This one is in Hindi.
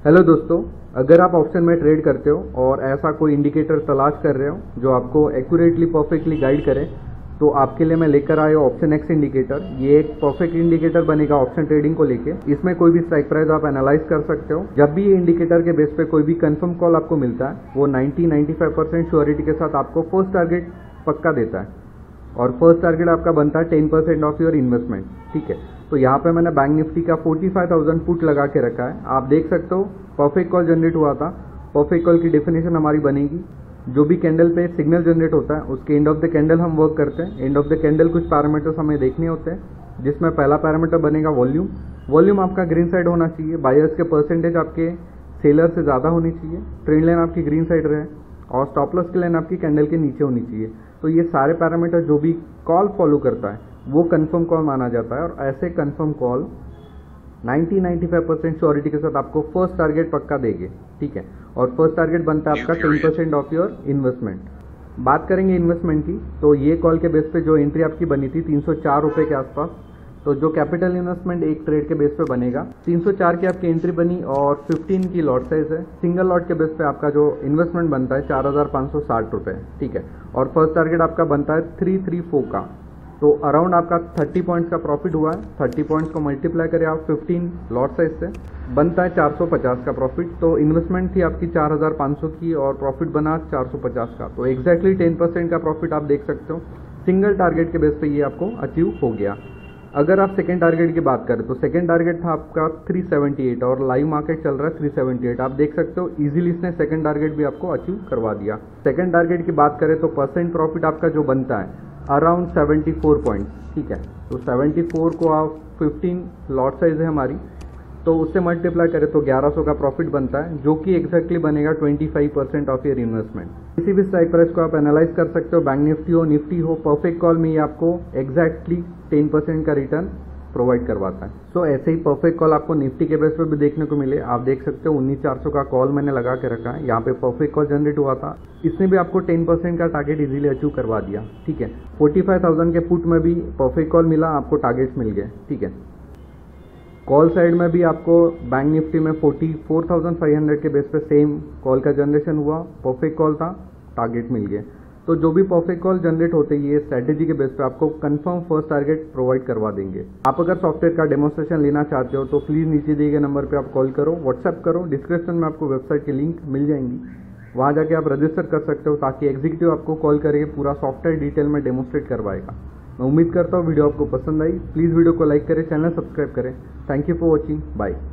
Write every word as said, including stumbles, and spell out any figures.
हेलो दोस्तों, अगर आप ऑप्शन में ट्रेड करते हो और ऐसा कोई इंडिकेटर तलाश कर रहे हो जो आपको एक्यूरेटली परफेक्टली गाइड करे, तो आपके लिए मैं लेकर आया हूँ ऑप्शन एक्स इंडिकेटर। ये एक परफेक्ट इंडिकेटर बनेगा ऑप्शन ट्रेडिंग को लेके। इसमें कोई भी स्ट्राइक प्राइस आप एनालाइज कर सकते हो। जब भी ये इंडिकेटर के बेस पे कोई भी कंफर्म कॉल आपको मिलता है, वो नब्बे पचानवे परसेंट श्योरिटी के साथ आपको फर्स्ट टारगेट पक्का देता है और फर्स्ट टारगेट आपका बनता है ten percent of your investment. ठीक है, तो यहाँ पे मैंने बैंक निफ्टी का पैंतालीस हज़ार पुट लगा के रखा है। आप देख सकते हो परफेक्ट कॉल जनरेट हुआ था। परफेक्ट कॉल की डेफिनेशन हमारी बनेगी, जो भी कैंडल पे सिग्नल जनरेट होता है उसके एंड ऑफ द कैंडल हम वर्क करते हैं। एंड ऑफ द कैंडल कुछ पैरामीटर्स हमें देखने होते हैं, जिसमें पहला पैरामीटर बनेगा वॉल्यूम। वॉल्यूम आपका ग्रीन साइड होना चाहिए, बायर्स के परसेंटेज आपके सेलर से ज़्यादा होनी चाहिए, ट्रेंड लाइन आपकी ग्रीन साइड रहे और स्टॉप लॉस की लाइन आपकी कैंडल के नीचे होनी चाहिए। तो ये सारे पैरामीटर जो भी कॉल फॉलो करता है वो कंफर्म कॉल माना जाता है और ऐसे कंफर्म कॉल नब्बे पचानवे परसेंट श्योरिटी के साथ आपको फर्स्ट टारगेट पक्का देंगे। ठीक है, और फर्स्ट टारगेट बनता है आपका ten percent of your investment. बात करेंगे इन्वेस्टमेंट की, तो ये कॉल के बेस पे जो एंट्री आपकी बनी थी तीन सौ चार रुपये के आसपास, तो जो कैपिटल इन्वेस्टमेंट एक ट्रेड के बेस पे बनेगा तीन सौ चार की आपकी एंट्री बनी और पंद्रह की लॉट साइज है। सिंगल लॉट के बेस पे आपका जो इन्वेस्टमेंट बनता है चार हज़ार पाँच सौ साठ रुपये। ठीक है, और फर्स्ट टारगेट आपका बनता है थ्री थ्री फोर का, तो अराउंड आपका तीस पॉइंट्स का प्रॉफिट हुआ है। तीस पॉइंट्स को मल्टीप्लाई करें आप पंद्रह लॉट साइज से, बनता है चार सौ पचास का प्रॉफिट। तो इन्वेस्टमेंट थी आपकी चार हज़ार पाँच सौ की और प्रॉफिट बना चार सौ पचास का, तो एग्जैक्टली टेन परसेंट का प्रॉफिट आप देख सकते हो। सिंगल टारगेट के बेस पे ये आपको अचीव हो गया। अगर आप सेकेंड टारगेट की बात करें तो सेकेंड टारगेट था आपका तीन सौ अठहत्तर और लाइव मार्केट चल रहा है तीन सौ अठहत्तर। आप देख सकते हो इजीली इसने सेकेंड टारगेट भी आपको अचीव करवा दिया। सेकेंड टारगेट की बात करें तो परसेंट प्रॉफिट आपका जो बनता है अराउंड चौहत्तर पॉइंट। ठीक है, तो चौहत्तर को आप पंद्रह लॉट साइज है हमारी, तो उससे मल्टीप्लाई करें तो ग्यारह सौ का प्रॉफिट बनता है, जो कि एक्जैक्टली बनेगा पच्चीस परसेंट ऑफ योर इन्वेस्टमेंट। किसी भी स्ट्राइक प्राइस को आप एनालाइज कर सकते हो, बैंक निफ्टी हो निफ्टी हो, परफेक्ट कॉल में ये आपको एक्जैक्टली टेन परसेंट का रिटर्न प्रोवाइड करवाता है। सो so, ऐसे ही परफेक्ट कॉल आपको निफ्टी के बेस पे भी देखने को मिले। आप देख सकते हो उन्नीस चार सौ का कॉल मैंने लगा के रखा है, यहाँ पे परफेक्ट कॉल जनरेट हुआ था, इसने भी आपको टेन परसेंट का टारगेट इजीली अचीव करवा दिया। ठीक है, पैंतालीस हज़ार के पुट में भी परफेक्ट कॉल मिला, आपको टारगेट्स मिल गए। ठीक है, कॉल साइड में भी आपको बैंक निफ्टी में चौवालीस हज़ार पाँच सौ के बेस पे सेम कॉल का जनरेशन हुआ, परफेक्ट कॉल था, टारगेट मिल गए। तो जो भी परफेक्ट कॉल जनरेट होते हैं ये स्ट्रैटेजी के बेस पे आपको कंफर्म फर्स्ट टारगेट प्रोवाइड करवा देंगे। आप अगर सॉफ्टवेयर का डेमोस्ट्रेशन लेना चाहते हो तो प्लीज़ नीचे दिए गए नंबर पे आप कॉल करो, व्हाट्सएप करो, डिस्क्रिप्शन में आपको वेबसाइट की लिंक मिल जाएंगी, वहाँ जाके आप रजिस्टर कर सकते हो ताकि एग्जीक्यूटिव आपको कॉल करके पूरा सॉफ्टवेयर डिटेल में डेमोस्ट्रेट करवाएगा। मैं उम्मीद करता हूँ वीडियो आपको पसंद आई। प्लीज़ वीडियो को लाइक करें, चैनल सब्सक्राइब करें। Thank you for watching, bye.